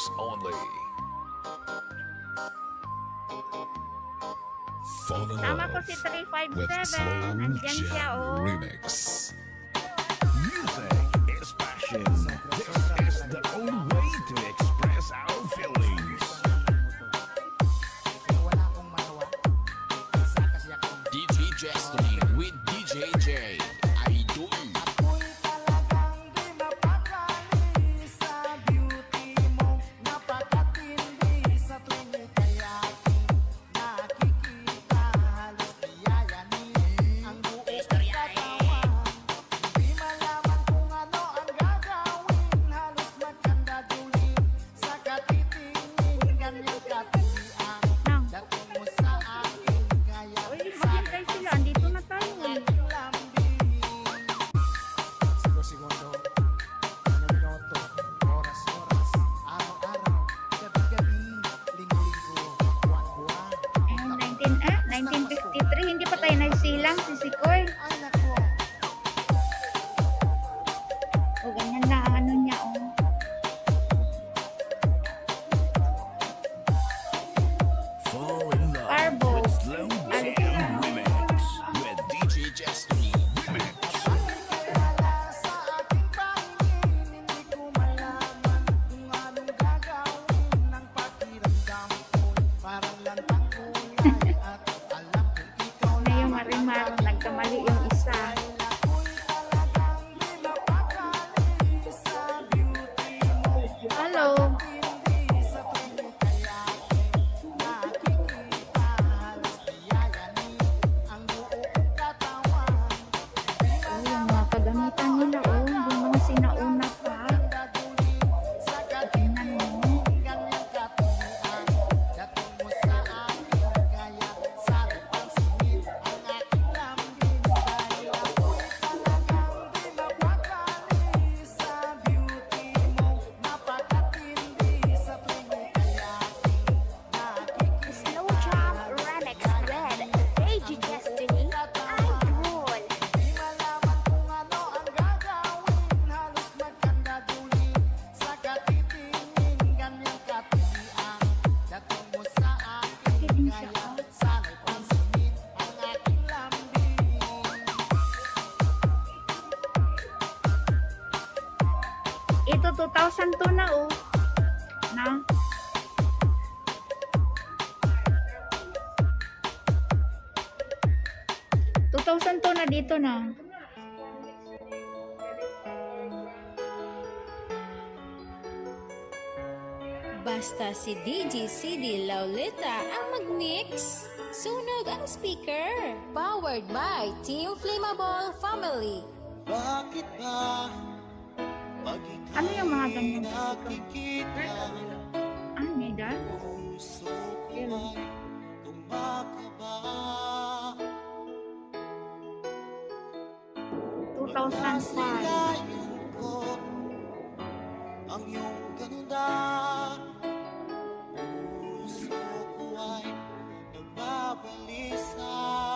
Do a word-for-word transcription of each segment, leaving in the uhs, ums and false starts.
subscribers only. Fall in Tama ko love si three five with seven. Slow Andyan siya, Jam oh. Remix. Music is passion. This is the only way to express our feelings. D J Destiny with D J J. Idol. Uy, maghintay sila. Andito na tayo, eh. Segundo, minuto, oras, oras, araw-araw, gabi-gabi, linggo-linggo, buwan-buwan. Ayun, nineteen, eh, nineteen fifty-three. Hindi pa tayo nagsilang, si Sikoy. Ay, nako. O, ganyan na ang ano niya, oh. Fall in love Parbo. with Slow Jam Remix. With D J Destiny. Kaya sa aking pangingin, hindi ko malaman kung anong gagawin ng pakiramdam ko'y parang lantang kulay at alam kong ikaw Na yung marimar, nagkamali yung isa. ako'y talagang di mapakali sa beauty mo. Hello. Hindi sa tuwing kaya nakikita halos yayanin ang buo kong katawan. Oh, yung mga kagamitan nila, oh. Yung mga sinauna pa. Tingnan mo. Ganyang katulian, dating mo sa akin, kaya sabi pansinin ang aking lambing. Dahil ako'y talagang di mapakali sa beauty mo. Napakatindi sa tuwing kaya nakikita. Slow Jam Remix with D J Destiny. Idol. Di malaman kung ano ang gagawin, halos magkandaduli sa katitingin, ganyang katilian. Dating mo sa akin, kaya sana'y pansinin ang aking lambing. Ito, two thousand two na, oh. Na? two thousand two na dito na. Basta si D J C D Lauleta ang mag-mix. Sunog ang speaker. Powered by Team Flammable Family. Bakit ba pag Ano yung mga ganyan? nakikita Ah, Nida? puso ko ay kumakaba? two thousand five. Silayan ko ang iyong ganda. Puso ko ay nagbabalisa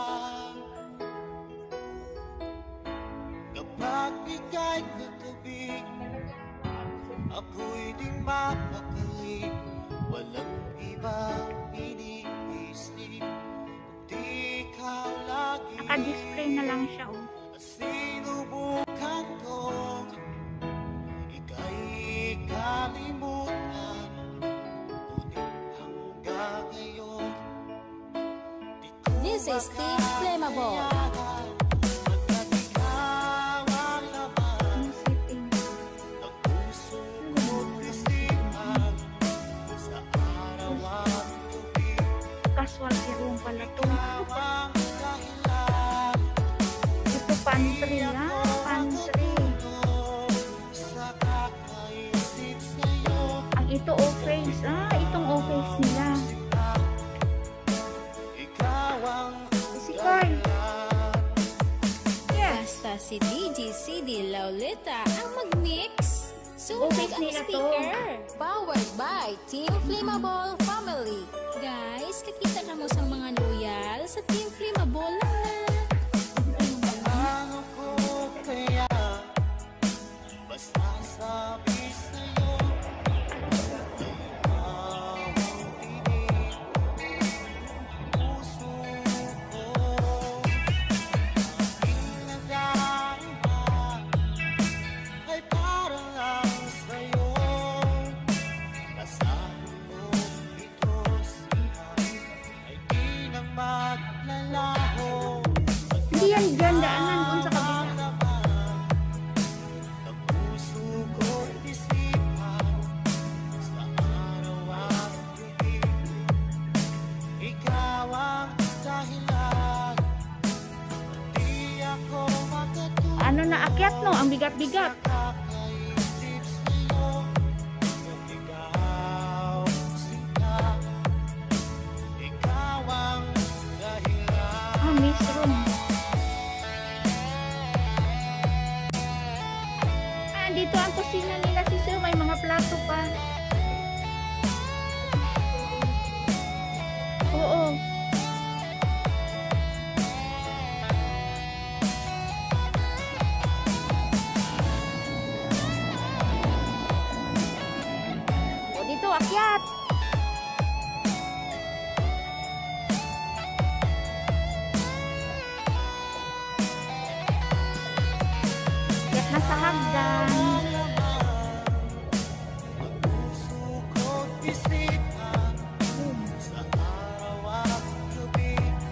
kapag ika'y katabi. Ako'y di mapakali, walang ibang iniisip, kundi ikaw lagi. Naka-display na lang siya, oh. Sinubukan kong ika'y kalimutan, ngunit hanggang ngayon di ko This is Team Flammable. makayanan. Pagkat ikaw ang laman Yung setting. ng puso ko't isipan, sa araw at gabi Casualty room pala to. ikaw ang dahilan. Ito, pantry, ah. Pantry. Sa kakaisip sa'yo, Ang ito, office. Ah, itong office nila. ikaw ang Sikoy. Yes. Basta si D J C D Lauleta ang mag-mix. Sunog Office ang nila to. speaker. Powered by Team Flammable Family. Guys, nakita na mo sa mga loyal sa Team Flammable na. ano ko kaya basta sabi sa'yo, akyat no, ang bigat-bigat. Kakaisip sa'yo, kung ikaw sinta, ikaw ang dahilan. Ah, Miss Room. Ah, dito ang kusina nila si Sir. May mga plato pa. Oo. O, dito, akyat. Akyat na sa hagdan. Puso ko't isipan, sa araw at gabi,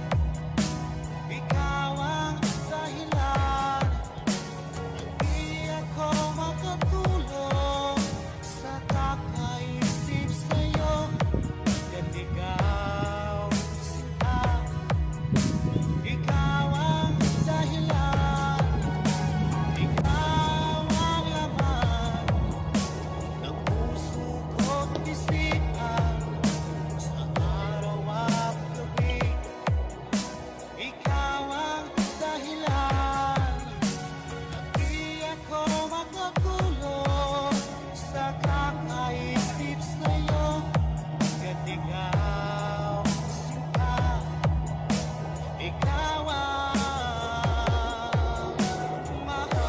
ikaw ang dahilan. Di ako makatulog sa kakaisip sa'yo, kahit ikaw sinta, ikaw ang dahilan. Ikaw ang laman ng puso ko't isipan, sa araw at gabi, ikaw ang dahilan. Di ako makatulog sa kakaisip sa'yo, kahit ikaw sinta, ikaw ang mahal.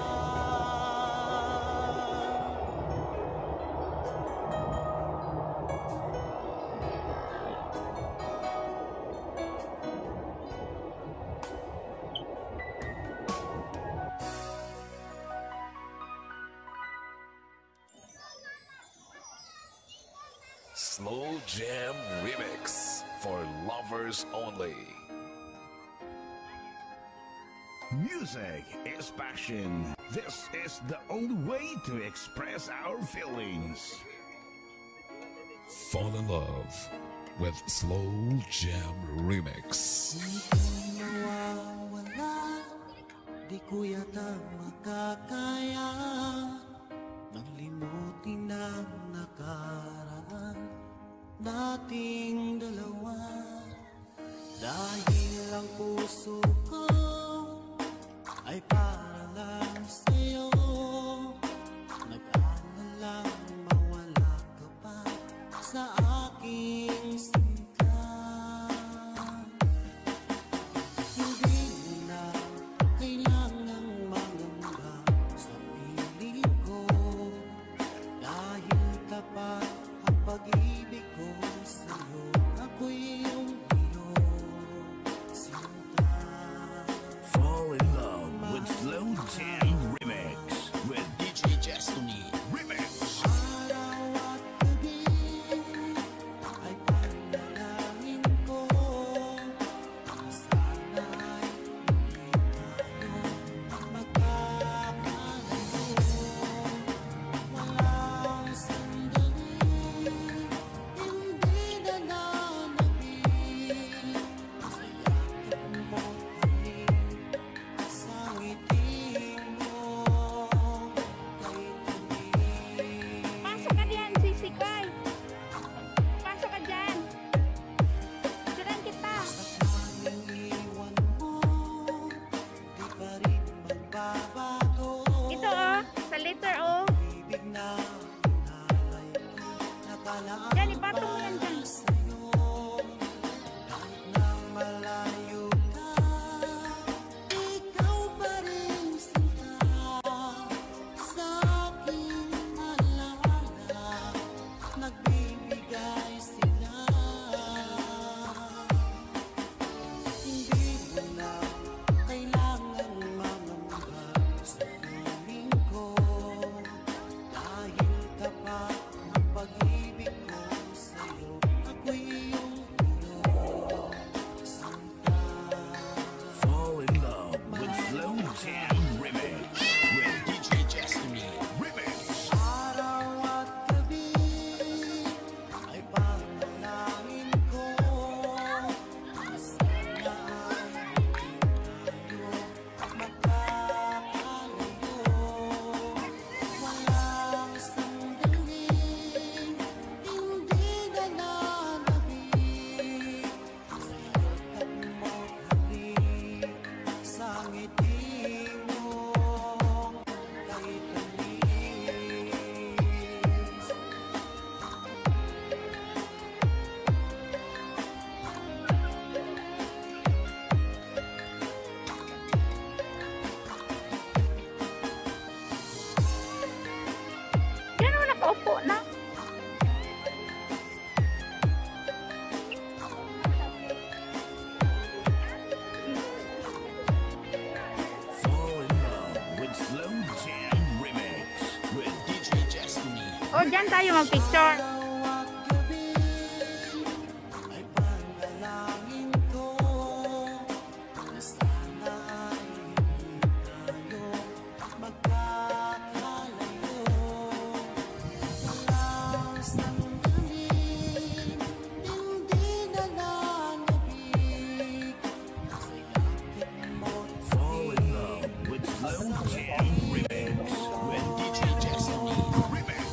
Slow Jam Remix for lovers only. Music is passion. This is the only way to express our feelings. Fall in love with Slow Jam Remix. Di ko mawawala, di ko yata makakaya nang limutin ang nakaraan nating dalawa. Dahil ang puso ko ay para lang sa'yo, nag-aalalang mawala ka pa sa aking sinta. Hindi mo na kailangang mangamba sa piling ko, dahil tapat ang pag-ibig ko sa'yo. Ako'y iyong iyong sinta. Fall in love with Slow Jam Remix with D J Destiny. Remix. Araw at gabi ay kanya Diyan tayo mag-picture. Fall in love with Slow Jam Remix. With D J Destiny. Remix.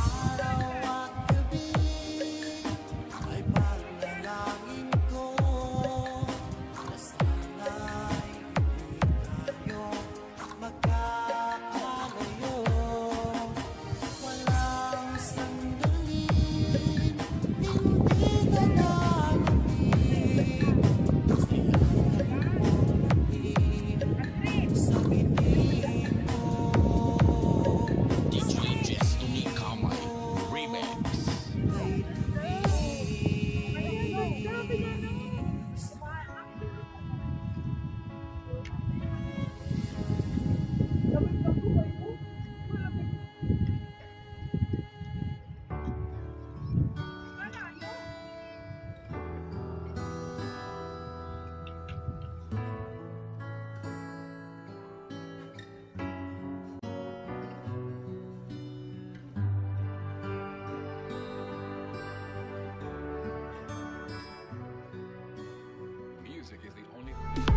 D J Destiny Kamay Remix. Music is the only